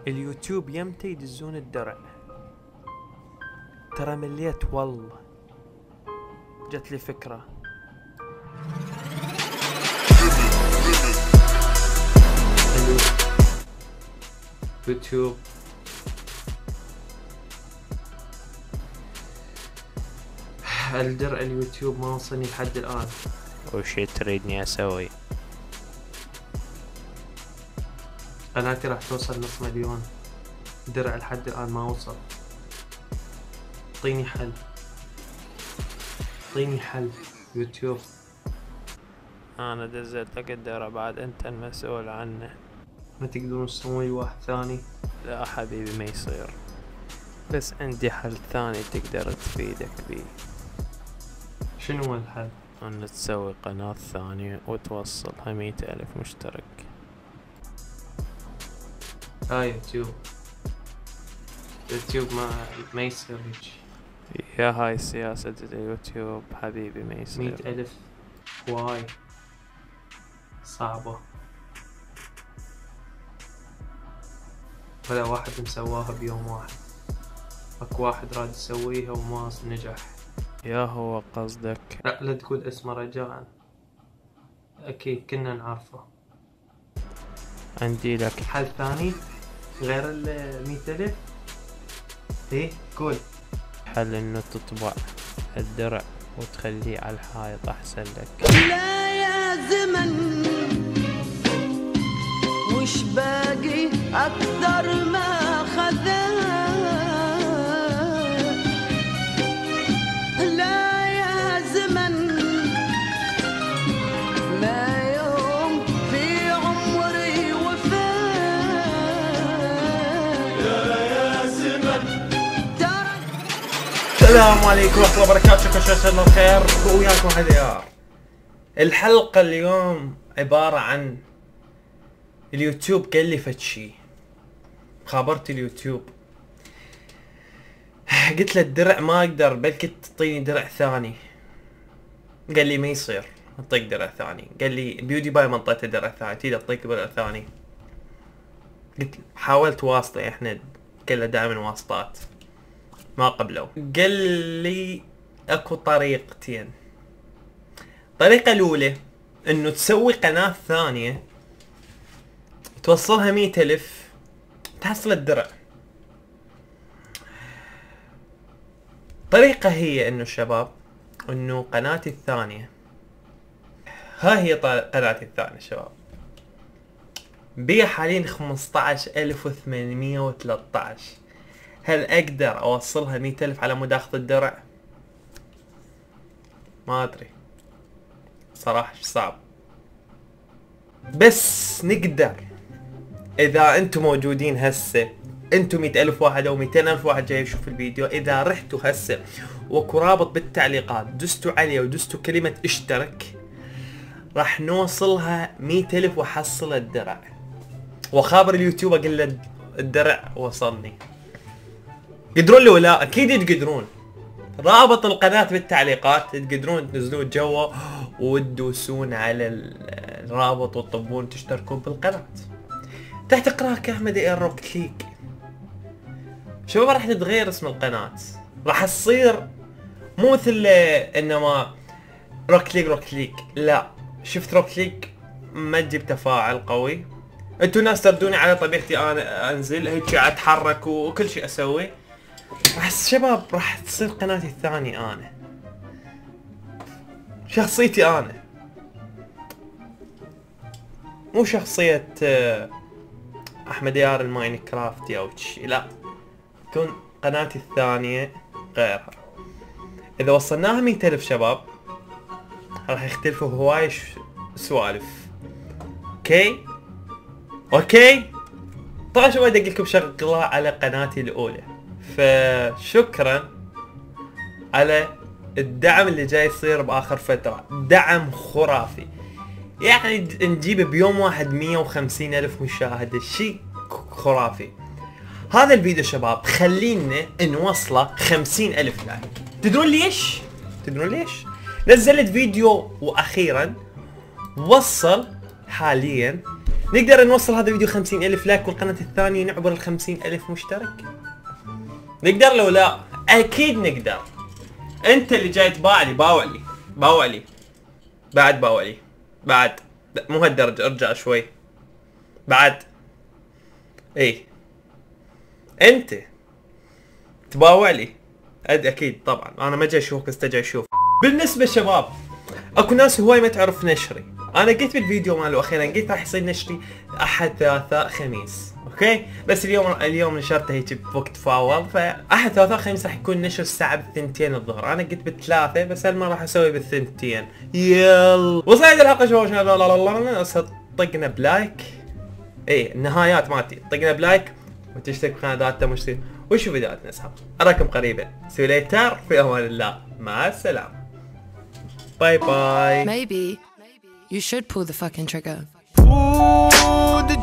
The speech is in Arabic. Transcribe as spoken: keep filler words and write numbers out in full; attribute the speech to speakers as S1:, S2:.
S1: اليوتيوب يمتى يدزون الدرع. ترى مليت والله، جت لي فكرة. يوتيوب الدرع اليوتيوب ما وصلني لحد الآن.
S2: وش تريدني اسوي؟
S1: قناتي راح توصل نص مليون درع، لحد الآن ما وصل. اعطيني حل، اعطيني حل يوتيوب.
S2: انا دزلت لك الدرع، بعد انت المسؤول عنه.
S1: ما تقدرون تسوون واحد ثاني؟
S2: لا حبيبي ما يصير، بس عندي حل ثاني تقدر تفيدك بيه.
S1: شنو هو الحل؟
S2: ان تسوي قناة ثانية وتوصلها مية الف مشترك.
S1: ها يوتيوب، يوتيوب ما ما يصير هيك.
S2: يا هاي سياسة اليوتيوب حبيبي ما يصير.
S1: مية الف هواي صعبة، ولا واحد مسواها بيوم واحد. اكو واحد راد يسويها وما نجح.
S2: يا هو قصدك؟
S1: لا لا تقول اسمه رجاء، اكيد كنا نعرفه.
S2: عندي لك
S1: حل ثاني غير ال مية الف؟ ايه قول.
S2: حل انه تطبع الدرع وتخليه على الحائط احسن لك.
S3: لا يا زمن وش باقي اكثر ما خذا. لا يا زمن ما يوم في عمري وفا. لا يا زمن ترى.
S1: السلام عليكم ورحمة الله وبركاته، كل شيء الله بخير وياكم هديار. الحلقة اليوم عبارة عن اليوتيوب قال لي فد شي، خابرت اليوتيوب قلت له الدرع ما اقدر، بلكي تعطيني درع ثاني. قال لي ما يصير اعطيك درع ثاني. قال لي بيودي باي ما انطيته درع ثاني، تقدر اعطيك درع ثاني. قلت حاولت واسطة، احنا كله دائما واسطات ما قبلوا. قال لي اكو طريقتين. الطريقة الاولى انه تسوي قناة ثانية توصلها مية الف تحصل الدرع. الطريقة هي انه الشباب، انه قناتي الثانية، ها هي قناتي الثانية شباب، بيها حاليا خمسطعش الف وثمانمية وثلاثطعش. هل اقدر اوصلها مية الف على مود اخذ الدرع؟ ما ادري صراحة، صعب، بس نقدر اذا انتم موجودين هسه. انتم مئة الف واحد او مئتين الف واحد جاي يشوف الفيديو، اذا رحتوا هسه واكو رابط بالتعليقات دستوا عليه ودستوا كلمة اشترك، راح نوصلها مئة الف وحصل الدرع. وخابر اليوتيوب اقول له الدرع وصلني. قدرون لي ولا؟ اكيد تقدرون. رابط القناة بالتعليقات، تقدرون تنزلون جوا وتدوسون على الرابط وتطبون تشتركون بالقناة. تحت اقراك احمد اير روكت ليج. شباب راح تتغير اسم القناة، راح تصير مو مثل انما روك ليج روك ليج، لا شفت روك ليج ما تجيب تفاعل قوي. انتو ناس تردوني على طبيعتي، انا انزل هيك اتحرك وكل شيء اسوي. راح شباب راح تصير قناتي الثانية، انا شخصيتي انا، مو شخصية احمد يار الماين كرافتي او شيء، لا تكون قناتي الثانية غيرها. اذا وصلناها مية الف شباب راح يختلفوا هواي سوالف. اوكي اوكي طبعا شباب ادق لكم شغلة على قناتي الاولى. فشكرا على الدعم اللي جاي يصير باخر فترة، دعم خرافي. يعني نجيب بيوم واحد مية وخمسين الف مشاهدة، شيء خرافي. هذا الفيديو شباب خلينا نوصله خمسين الف لايك. تدرون ليش؟ تدرون ليش؟ نزلت فيديو واخيرا وصل حاليا نقدر نوصل هذا الفيديو خمسين ألف لايك والقناة الثانية نعبر ال خمسين ألف مشترك؟ نقدر لو لا؟ اكيد نقدر. انت اللي جاي تباع لي، باوع لي باوع لي بعد باوع لي بعد، مو هالدرجة، ارجع شوي بعد. ايه انت تباوع لي أد اكيد طبعا، انا ما جاي اشوفك بس جاي اشوف. بالنسبة شباب اكو ناس هواي ما تعرف نشري، انا قلت بالفيديو ماله اخيرا قلت راح يصير نشري احد ثلاثاء خميس، اوكي؟ بس اليوم اليوم نشرته هيك بوقت فاول، فاحد ثلاثاء خميس راح يكون نشر الساعة بالثنتين الظهر، انا قلت بالثلاثة بس هالمرة راح اسوي بالثنتين. يلا وصلت الحلقة شباب، لا لا لا لا طقنا بلايك، ايه النهايات مالتي طقنا بلايك وتشترك بقناتنا مشترك وشوف فيديوهاتنا اسحب. اراكم قريبا، سي ليتر، في امان الله، مع السلامة، باي باي.
S4: Maybe you should pull the fucking trigger.
S3: Ooh,